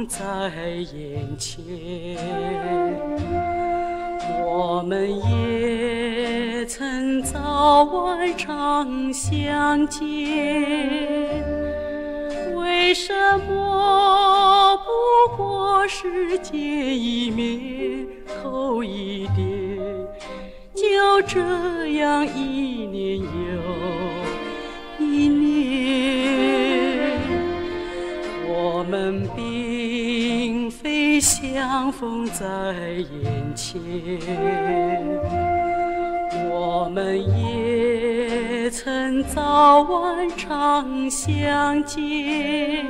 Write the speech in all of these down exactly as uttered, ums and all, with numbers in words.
逢在眼前，我们也曾早晚常相见，为什么不过是见一面头一点，就这样一年又一年，我们并非相逢在眼前，我们也曾早晚常相见，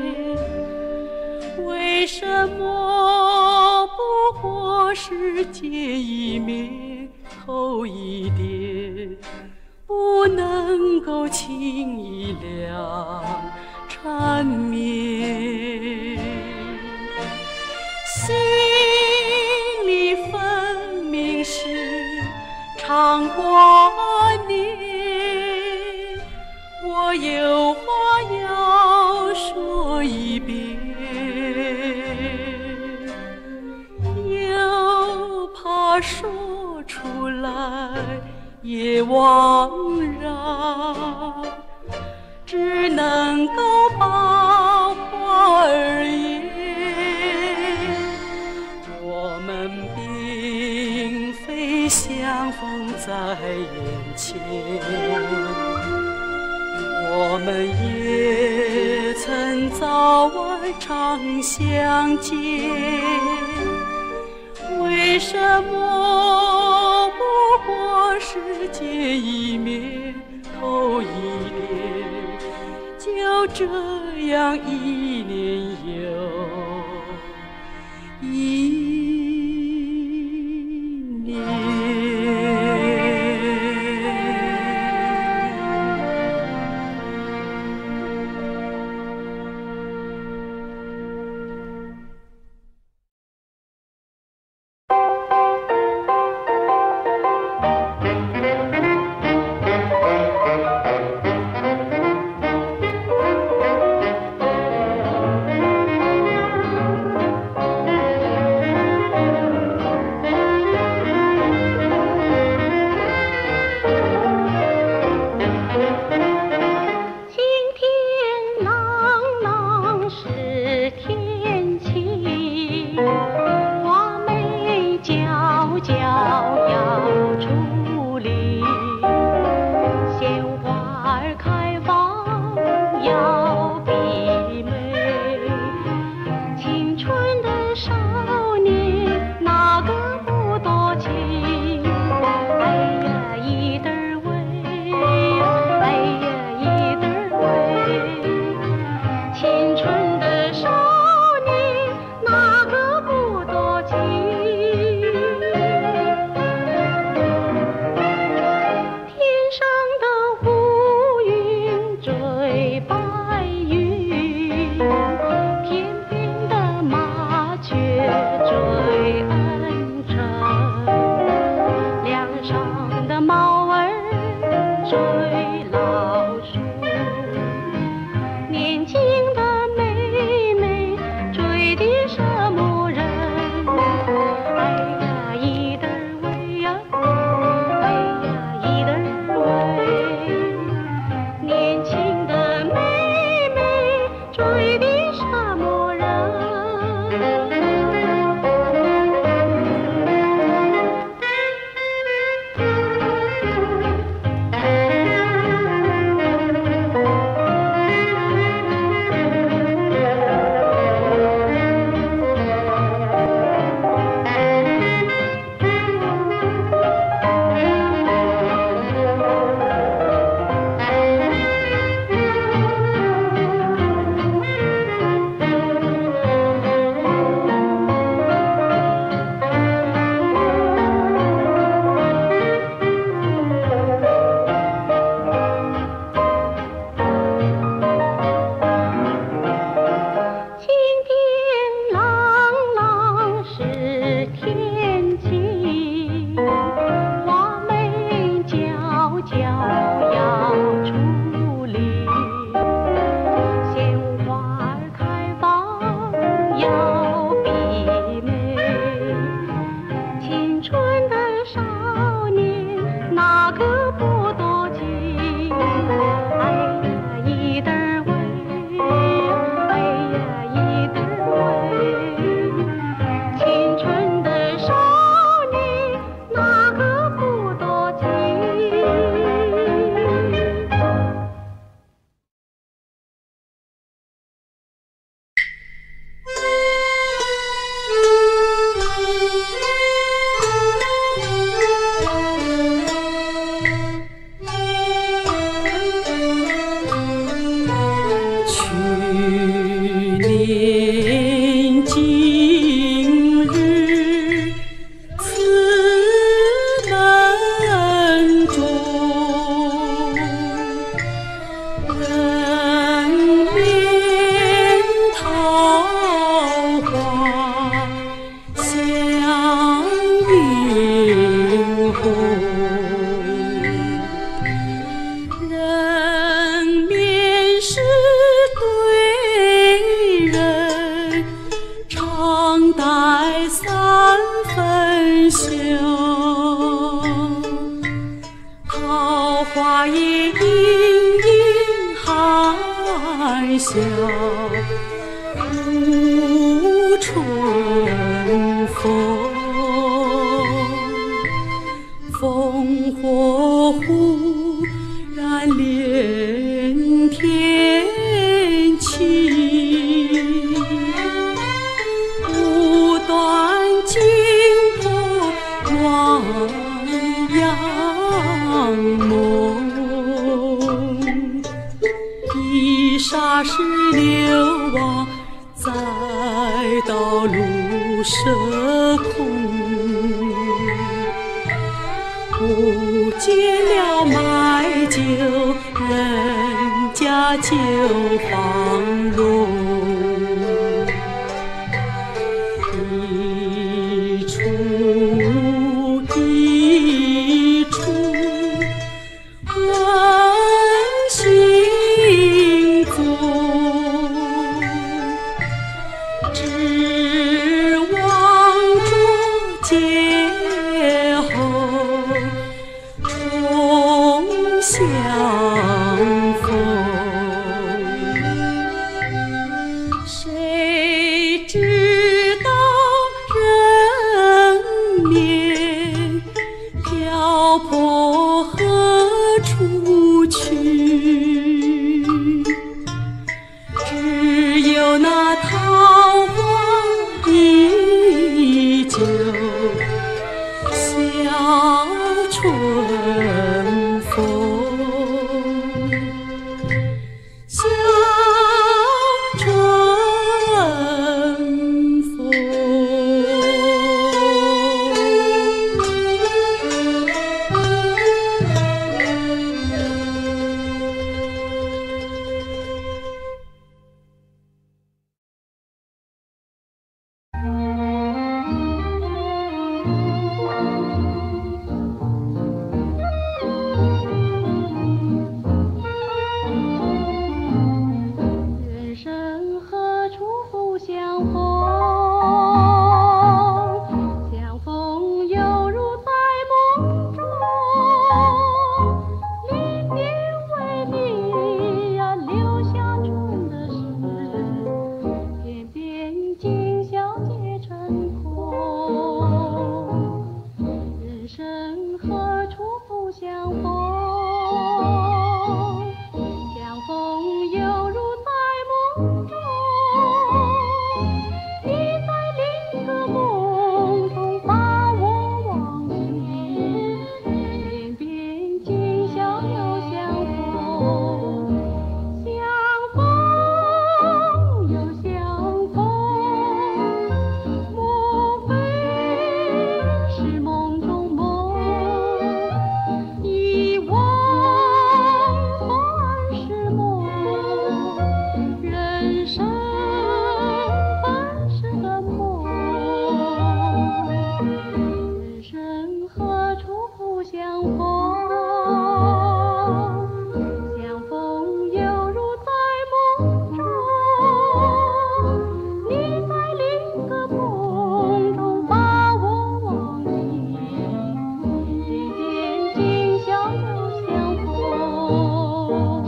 为什么不过是见一面头一点，不能够轻易了缠绵，心里分明是常挂念，我有话要说一遍，又怕说出来也枉然，只能够把话儿言。我们并非相逢在眼前，我们也曾早晚常相见，为什么不过是见一面头一点，就这样一年又一年。 要也隐隐含笑无春风。烽火忽然连天起，不断惊破望阳梦。一霎时流亡在道路社空，不见了买酒人家酒房容，一处一处问行踪，只望着街后重相逢。谁知道人面漂泊何处去？只有那桃花依旧，笑春风，笑春风。 人生何处不相逢，相逢犹如在梦中，离别为你呀留下春的诗，片片今宵皆成空。人生何处不相逢，相逢犹如在梦中，你在另个梦中把我忘记，偏偏今宵又相逢，相逢又相逢，莫非是梦中梦，遗忘反是梦，人生本是个梦，人生何处不相逢，相逢犹如在梦中，你在另个梦中把我忘记，偏偏今宵又相逢。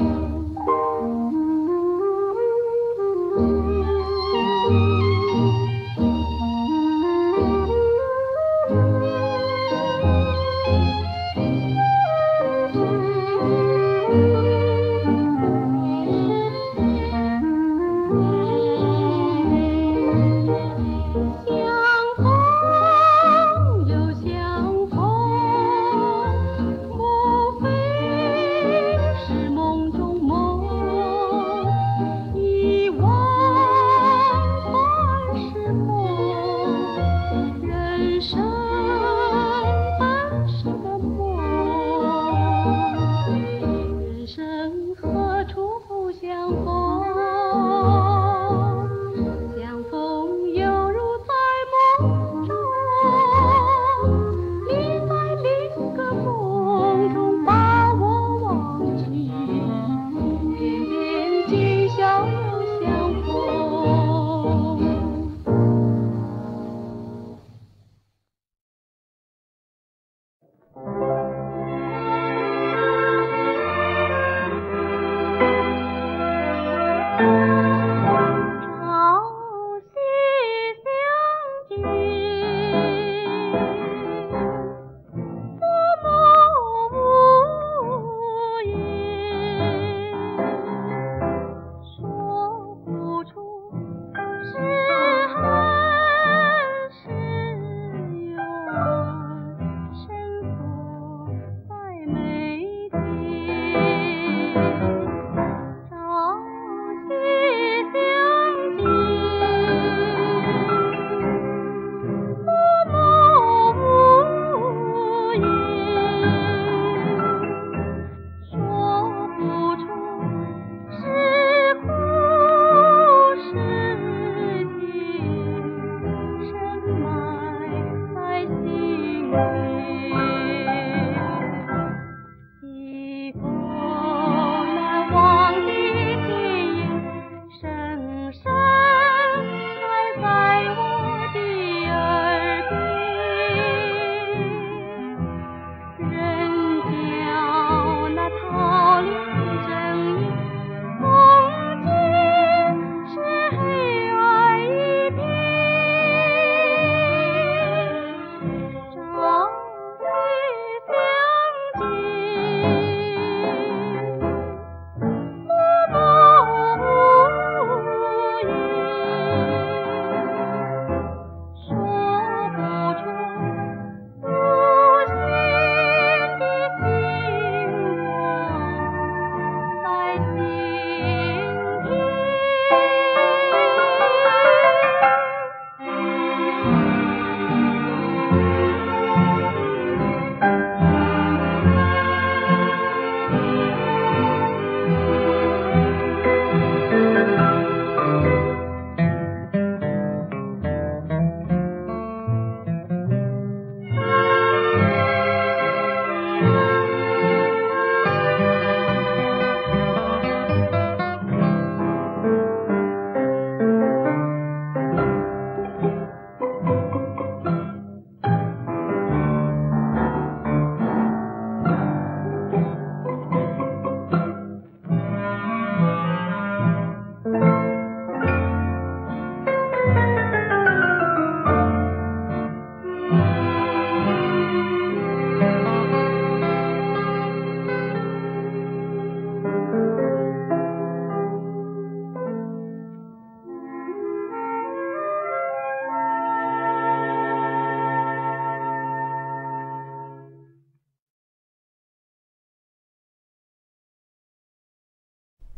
相逢又相逢，莫非是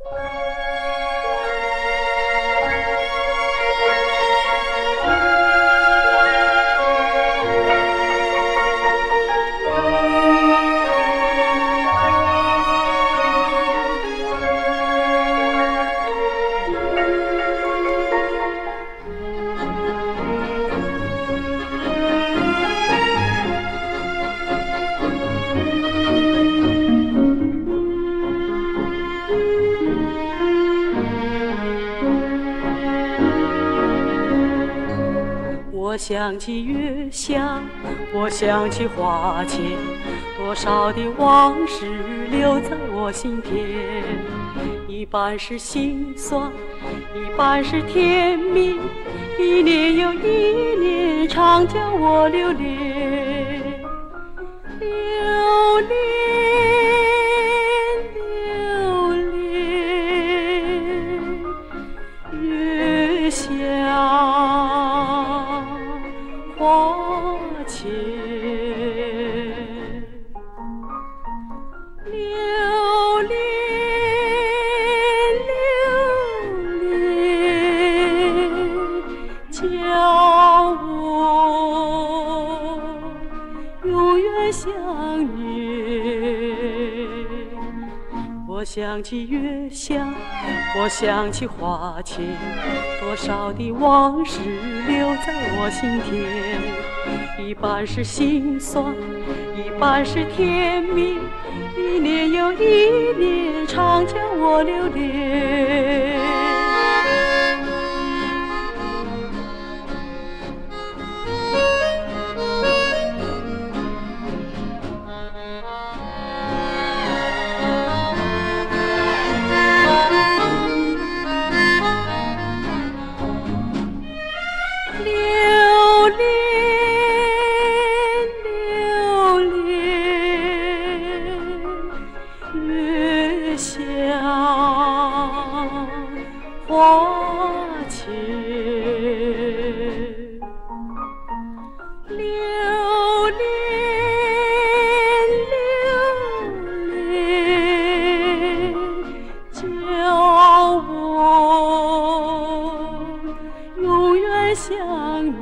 我想起月下，我想起花前，多少的往事留在我心田。一半是心酸，一半是甜蜜，一年又一年，常叫我留恋，留恋，留恋，月下花前，留恋，留恋，叫我永远想念。我想起月下，我想起花前，多少的往事留在我心田。一半是心酸，一半是甜蜜，一年又一年，常叫我留恋。花前，留恋，留恋，叫我永远想念。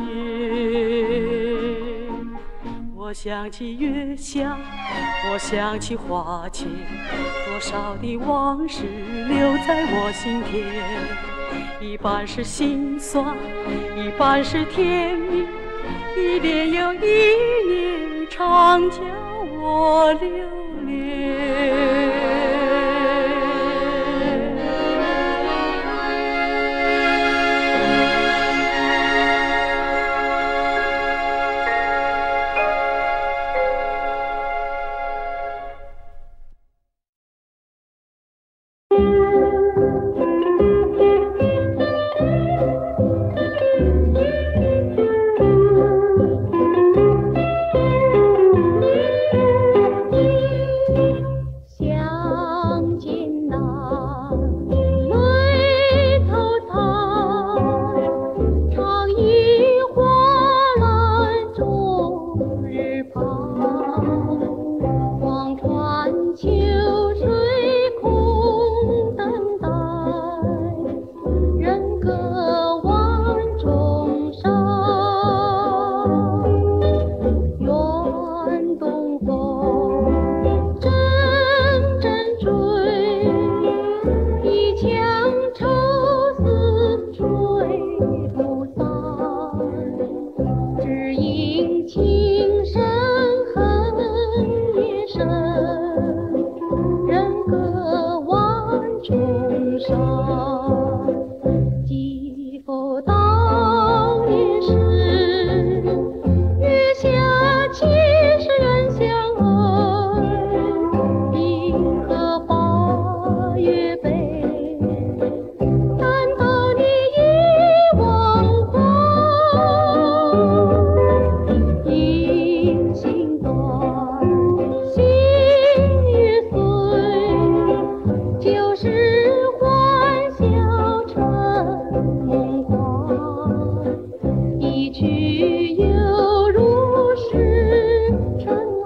我想起月下，我想起花前，多少的往事留在我心田。一半是心酸，一半是甜蜜，一年又一年，常叫我留恋。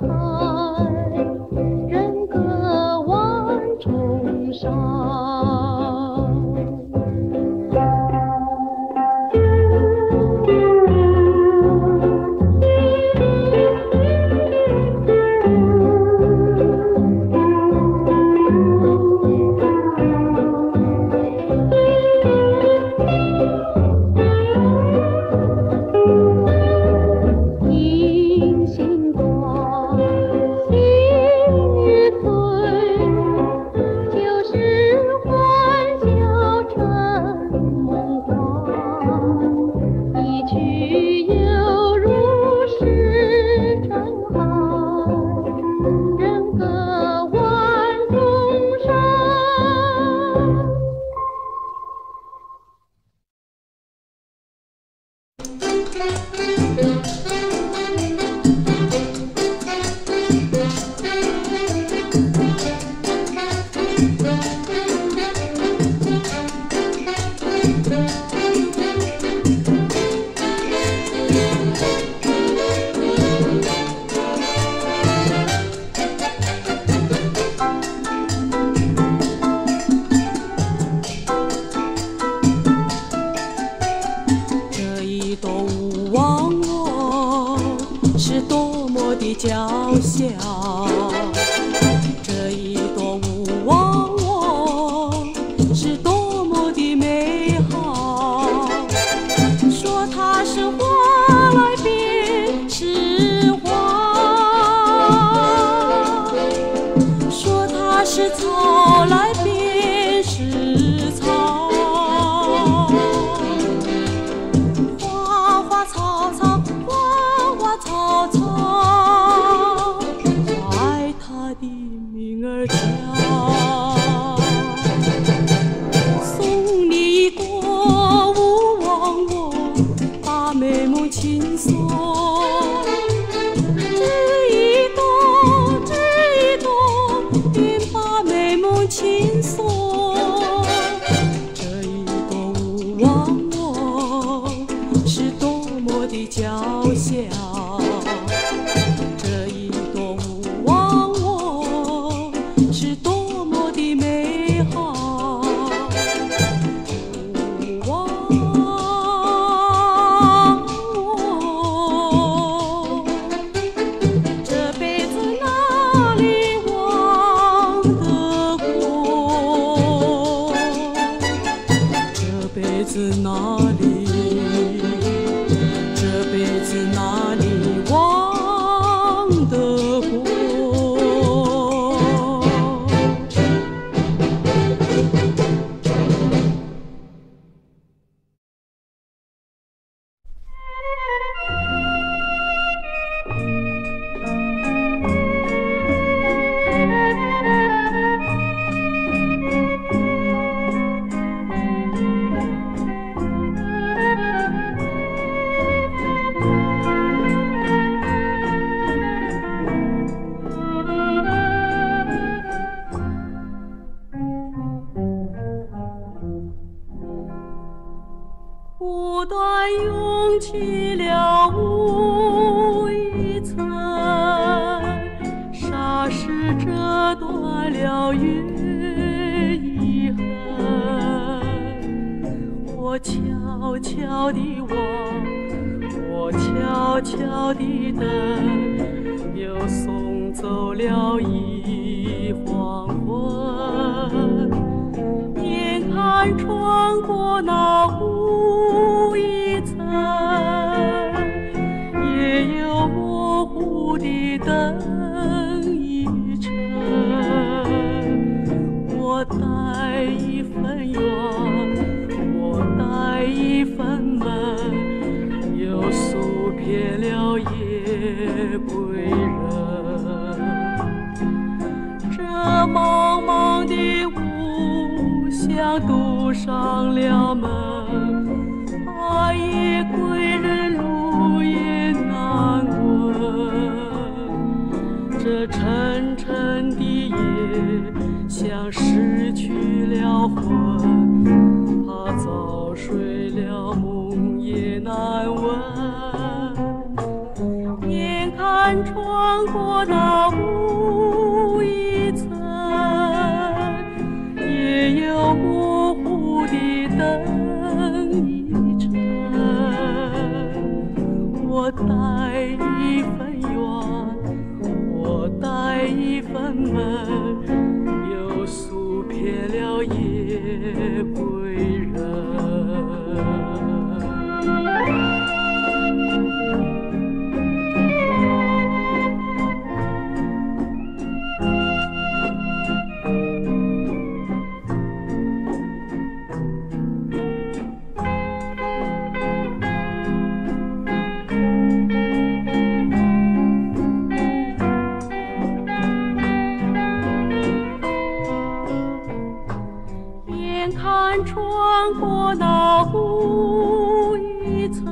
重山。 娇小，这一朵勿忘我是多么的美好。说它是花来便是花，说它是草来便是草。花花草草，花花草草。儿叫，送你一朵勿忘我，把美梦轻送。这一朵，这一朵，便把美梦轻送。这一朵勿忘我，是多么的娇小。哪里？这辈子哪里忘得过？不断涌起了雾一层，霎时折断了月一痕。我悄悄地望，我悄悄地等，又送走了一黄昏。眼看穿过那雾一层，也有模糊的灯一盏。我带一份缘，我带一份梦，又诉别了夜归人。这茫茫的雾像堵上了门，啊，夜归人路也难问。这沉沉的夜像失去了魂，怕早睡了梦也难闻。眼看穿过那雾一层，也有模糊的灯一盏。我带一份缘，我带一份梦，又诉别了夜归人。眼看穿过那雾一层，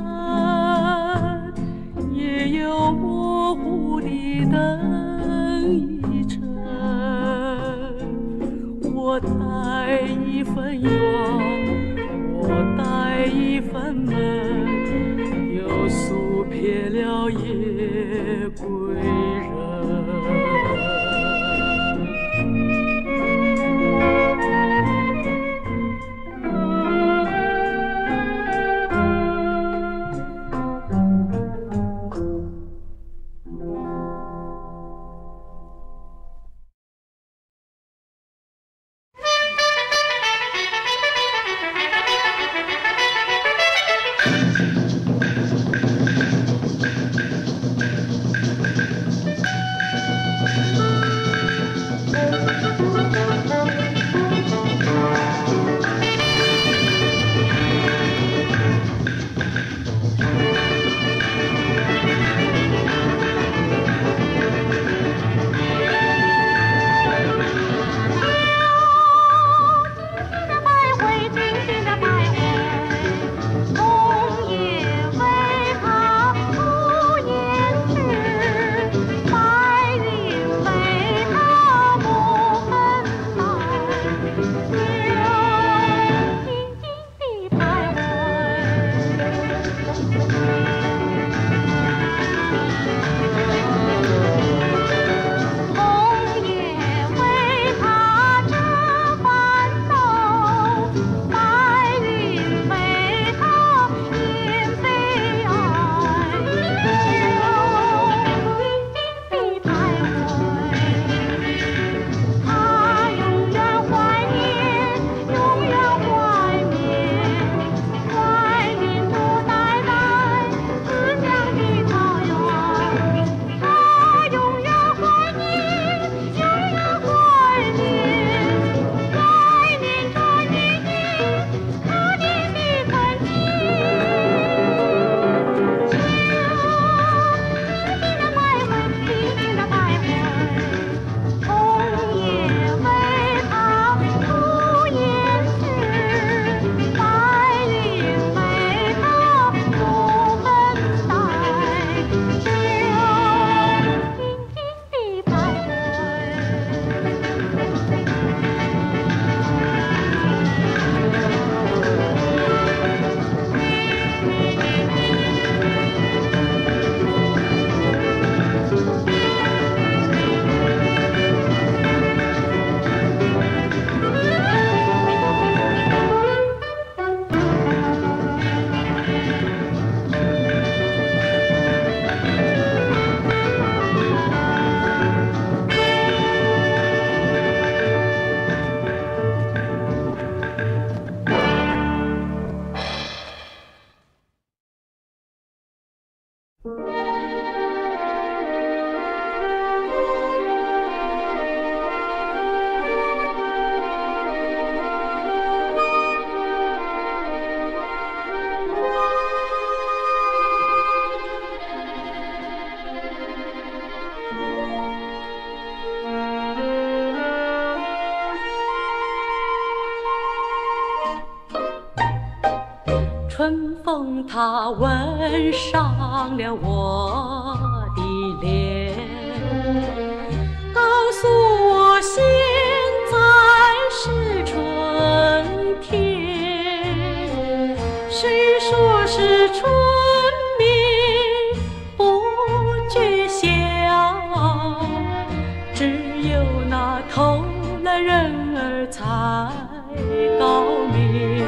也有模糊的灯一盏。我我带一份缘，我带一份梦，又诉别了夜归人。春风它吻上了我的脸，告诉我现在是春天。谁说是春眠不觉晓？只有那偷懒人儿才高明。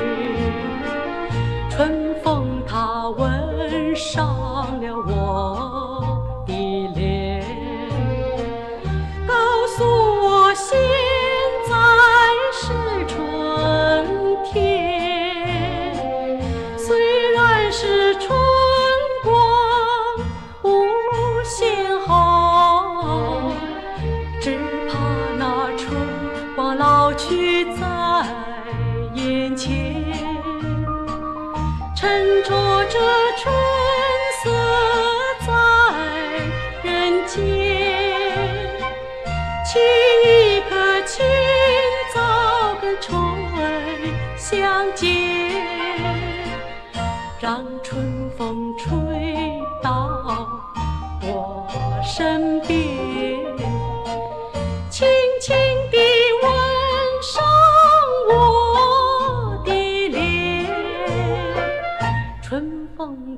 春风它吻上了我的脸，告诉我现在是春天。虽然是春光无限好，只怕那春光老去在眼前。沉着这春色在人间，沏一颗清早跟春儿相见，让春风吹到我身边，轻轻地吻上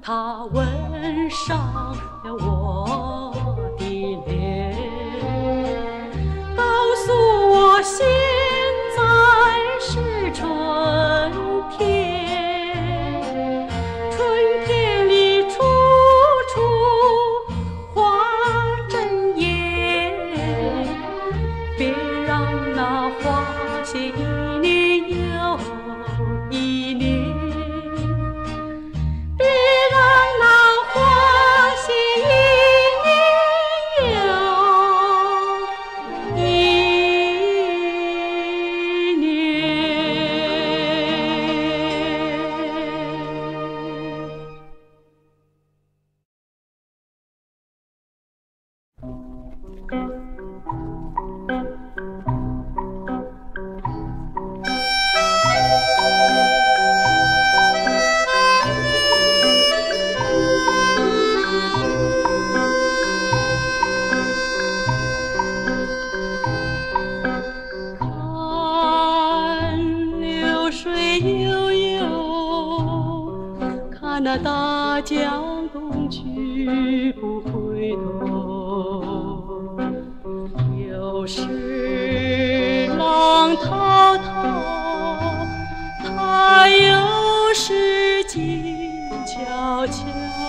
它吻上了我的脸，告诉我现在是春天，春天里处处花争艳，别让那花谢一年又一年。那大江东去不回头，又是浪滔滔，它又是静悄悄。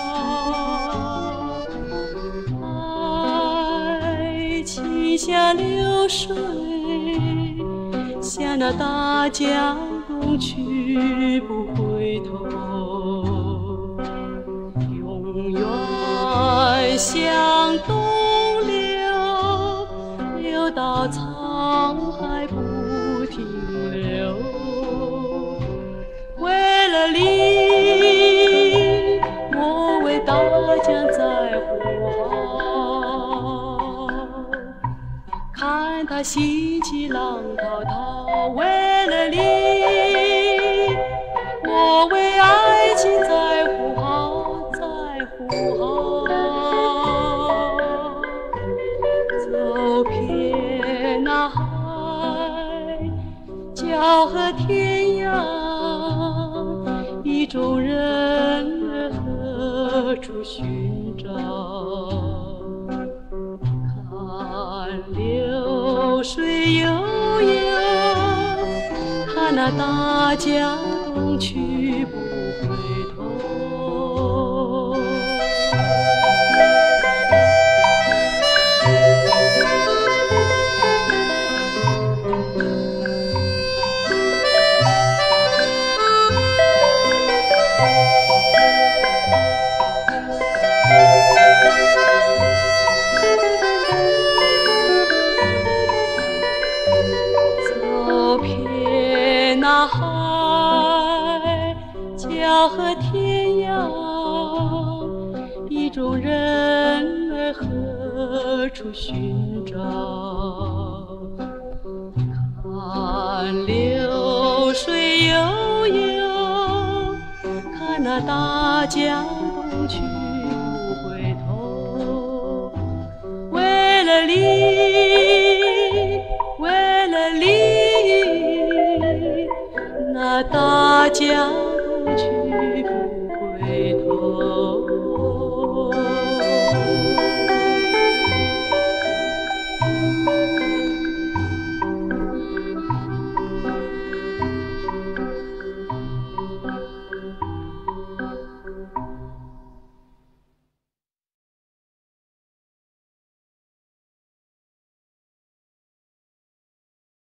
爱情像流水，向那大江东去不回头。永远向东流，流到沧海不停留。为了你，我为大江在呼号，看它兴起浪滔滔。为了你，我为爱情在呼号。呼号，走遍那海角和天涯，意中人儿何处寻找？看流水悠悠，看那大江东去不回头。走遍那海角和天涯，意中人儿何处寻找？看流水悠悠，看那大江东去不回头。为了你，为了你，那大江东去不回头。